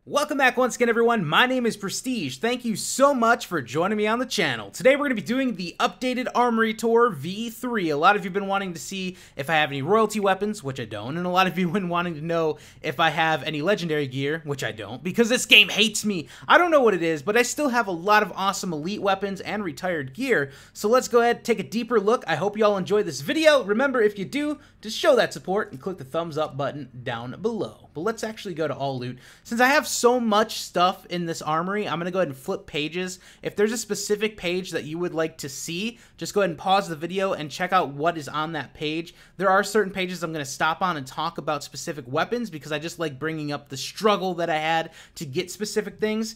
Welcome back once again, everyone. My name is Prestige. Thank you so much for joining me on the channel. Today we're going to be doing the updated Armory Tour V3. A lot of you have been wanting to see if I have any royalty weapons, which I don't, and a lot of you have been wanting to know if I have any legendary gear, which I don't, because this game hates me. I don't know what it is, but I still have a lot of awesome elite weapons and retired gear, so let's go ahead and take a deeper look. I hope you all enjoy this video. Remember, if you do, to show that support and click the thumbs up button down below. But let's actually go to all loot. Since I have so much stuff in this armory, I'm going to go ahead and flip pages. If there's a specific page that you would like to see, just go ahead and pause the video and check out what is on that page. There are certain pages I'm going to stop on and talk about specific weapons because I just like bringing up the struggle that I had to get specific things.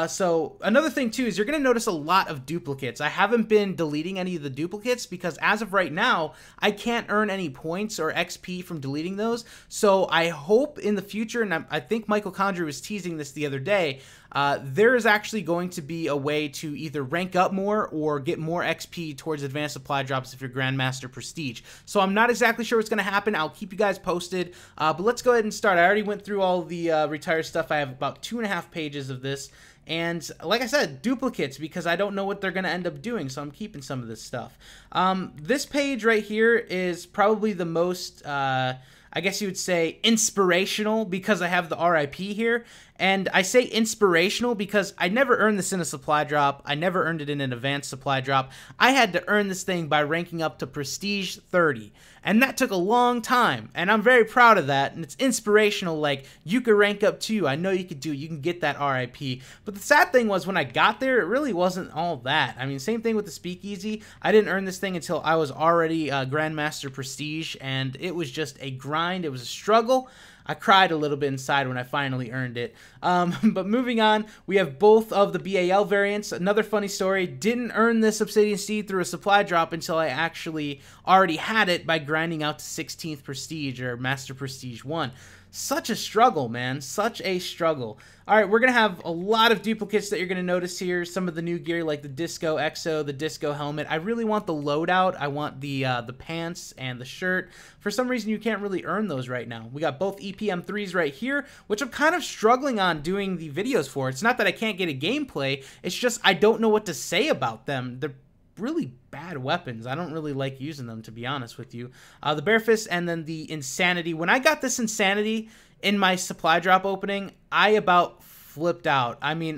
So another thing too is you're going to notice a lot of duplicates. I haven't been deleting any of the duplicates because as of right now, I can't earn any points or XP from deleting those. So I hope in the future, and I think Michael Condrey was teasing this the other day, there is actually going to be a way to either rank up more or get more XP towards advanced supply drops if you're Grandmaster Prestige. So I'm not exactly sure what's going to happen. I'll keep you guys posted, but let's go ahead and start. I already went through all the retired stuff. I have about 2.5 pages of this. And like I said, duplicates, because I don't know what they're going to end up doing, so I'm keeping some of this stuff. This page right here is probably the most, I guess you would say, inspirational, because I have the RIP here. And I say inspirational because I never earned this in a supply drop. I never earned it in an advanced supply drop. I had to earn this thing by ranking up to Prestige 30. And that took a long time. And I'm very proud of that. And it's inspirational, like, you could rank up too. I know you could do it. You can get that RIP. But the sad thing was when I got there, it really wasn't all that. I mean, same thing with the Speakeasy. I didn't earn this thing until I was already Grandmaster Prestige. And it was just a grind. It was a struggle. I cried a little bit inside when I finally earned it. But moving on, we have both of the BAL variants. Another funny story, didn't earn this Obsidian Steed through a supply drop until I actually already had it by grinding out to 16th Prestige, or Master Prestige 1. Such a struggle, man. Such a struggle. All right, we're going to have a lot of duplicates that you're going to notice here. Some of the new gear like the Disco Exo, the Disco Helmet. I really want the loadout. I want the pants and the shirt. For some reason, you can't really earn those right now. We got both EPM3s right here, which I'm kind of struggling on doing the videos for. It's not that I can't get a gameplay. It's just I don't know what to say about them. They're really bad weapons. I don't really like using them, to be honest with you. The Bare Fist and then the Insanity. When I got this Insanity in my supply drop opening, I about flipped out. I mean,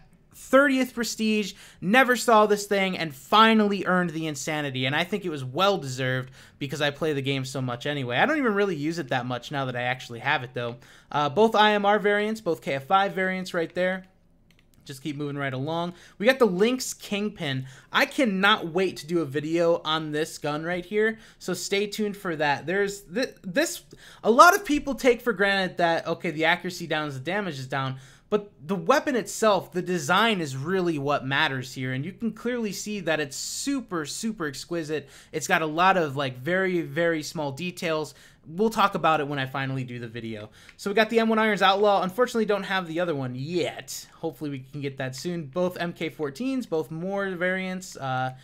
30th Prestige, never saw this thing, and finally earned the Insanity. And I think it was well-deserved because I play the game so much anyway. I don't even really use it that much now that I actually have it, though. Both IMR variants, both KF5 variants right there. Just keep moving right along. We got the Lynx Kingpin. I cannot wait to do a video on this gun right here, so stay tuned for that. There's this. A lot of people take for granted that, okay, the accuracy down is the damage is down, but the weapon itself, the design is really what matters here, and you can clearly see that it's super, super exquisite. It's got a lot of, like, very, very small details. We'll talk about it when I finally do the video. So we got the M1 Irons Outlaw. Unfortunately, don't have the other one yet. Hopefully we can get that soon. Both MK14s, both more variants.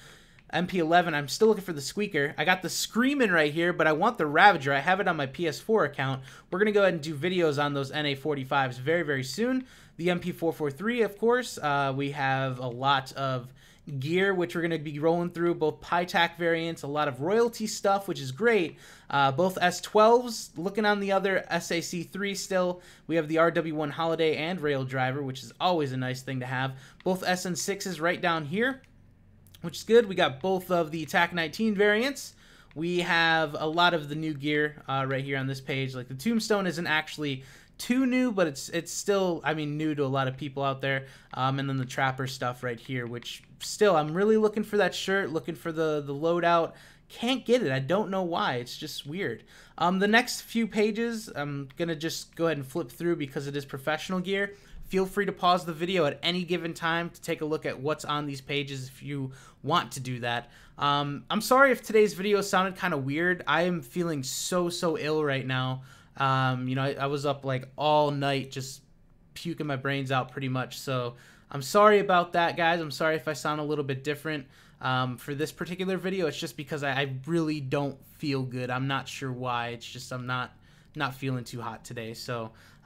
MP11, I'm still looking for the Squeaker. I got the Screamin' right here, but I want the Ravager. I have it on my PS4 account. We're going to go ahead and do videos on those NA45s very, very soon. The MP443, of course. We have a lot of gear, which we're going to be rolling through, both PyTac variants, a lot of royalty stuff, which is great. Both S12s, looking on the other SAC3 still. We have the RW1 Holiday and Rail Driver, which is always a nice thing to have. Both SN6s right down here, which is good. We got both of the TAC 19 variants. We have a lot of the new gear right here on this page. Like the Tombstone isn't actually too new, but it's still, I mean, new to a lot of people out there. And then the Trapper stuff right here, which still, I'm really looking for that shirt, looking for the loadout. Can't get it. I don't know why. It's just weird. The next few pages, I'm going to just go ahead and flip through because it is professional gear. Feel free to pause the video at any given time to take a look at what's on these pages if you want to do that. I'm sorry if today's video sounded kind of weird. I am feeling so ill right now. You know, I was up like all night just puking my brains out pretty much. So I'm sorry about that, guys. I'm sorry if I sound a little bit different. For this particular video, it's just because I really don't feel good. I'm not sure why. It's just I'm not feeling too hot today. So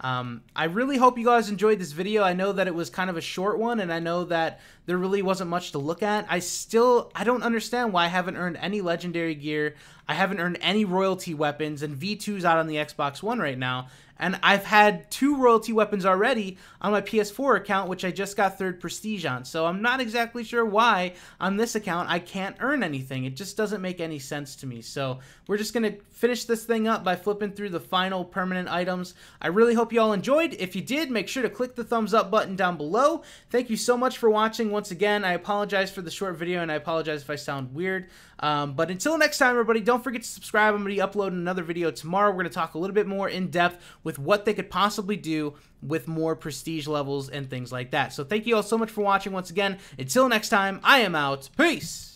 I really hope you guys enjoyed this video. I know that it was kind of a short one, and I know that there really wasn't much to look at. I don't understand why I haven't earned any legendary gear. I haven't earned any royalty weapons, and V2's out on the Xbox One right now. And I've had 2 royalty weapons already on my PS4 account, which I just got 3rd prestige on. So I'm not exactly sure why on this account I can't earn anything. It just doesn't make any sense to me. So we're just going to finish this thing up by flipping through the final permanent items. I really hope you all enjoyed. If you did, make sure to click the thumbs up button down below. Thank you so much for watching once again. I apologize for the short video, and I apologize if I sound weird. But until next time, everybody, don't forget to subscribe. I'm going to be uploading another video tomorrow. We're going to talk a little bit more in depth with what they could possibly do with more prestige levels and things like that. So thank you all so much for watching once again. Until next time, I am out. Peace!